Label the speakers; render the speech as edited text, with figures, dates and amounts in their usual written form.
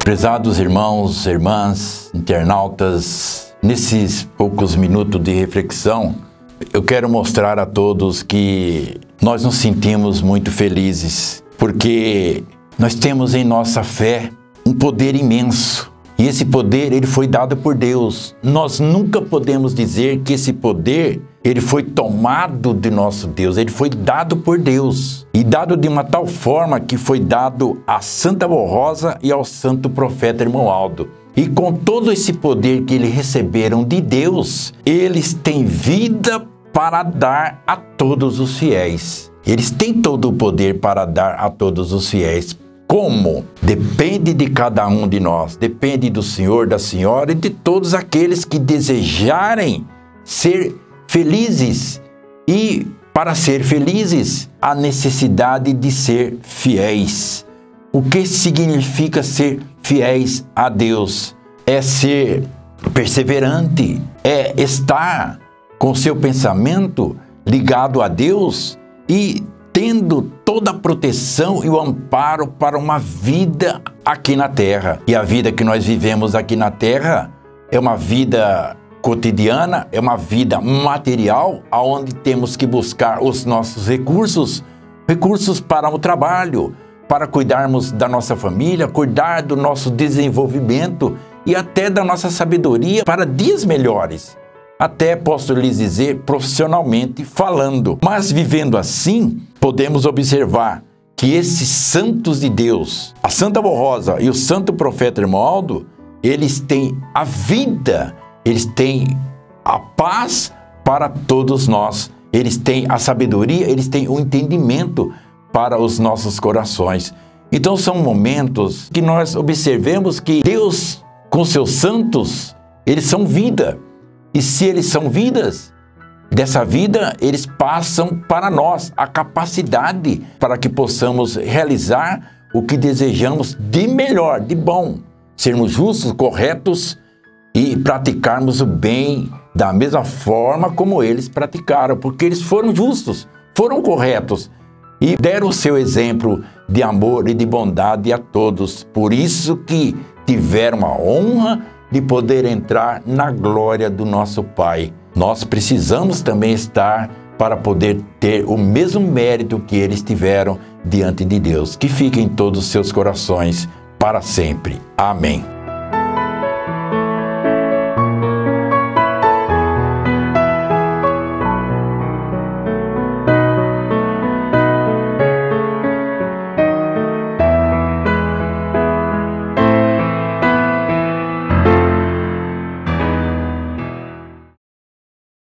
Speaker 1: Prezados irmãos, irmãs, internautas, nesses poucos minutos de reflexão, eu quero mostrar a todos que nós nos sentimos muito felizes, porque nós temos em nossa fé um poder imenso. E esse poder, ele foi dado por Deus. Nós nunca podemos dizer que esse poder, ele foi tomado de nosso Deus. Ele foi dado por Deus. E dado de uma tal forma que foi dado a Santa Avó Rosa e ao Santo Profeta Irmão Aldo. E com todo esse poder que eles receberam de Deus, eles têm vida para dar a todos os fiéis. Eles têm todo o poder para dar a todos os fiéis. Como? Depende de cada um de nós, depende do Senhor, da Senhora e de todos aqueles que desejarem ser felizes. E para ser felizes, há necessidade de ser fiéis. O que significa ser fiéis a Deus? É ser perseverante, é estar com seu pensamento ligado a Deus e tendo toda a proteção e o amparo para uma vida aqui na Terra. E a vida que nós vivemos aqui na Terra é uma vida cotidiana, é uma vida material, onde temos que buscar os nossos recursos para o trabalho, para cuidarmos da nossa família, cuidar do nosso desenvolvimento e até da nossa sabedoria para dias melhores. Até posso lhes dizer profissionalmente falando. Mas vivendo assim, podemos observar que esses santos de Deus, a Santa Avó Rosa e o Santo Profeta Irmão Aldo, eles têm a vida, eles têm a paz para todos nós. Eles têm a sabedoria, eles têm o entendimento para os nossos corações. Então são momentos que nós observemos que Deus, com seus santos, eles são vida. E se eles são vidas, dessa vida eles passam para nós a capacidade para que possamos realizar o que desejamos de melhor, de bom. Sermos justos, corretos e praticarmos o bem da mesma forma como eles praticaram, porque eles foram justos, foram corretos e deram o seu exemplo de amor e de bondade a todos. Por isso que tiveram a honra de poder entrar na glória do nosso Pai. Nós precisamos também estar para poder ter o mesmo mérito que eles tiveram diante de Deus. Que fique em todos os seus corações para sempre. Amém.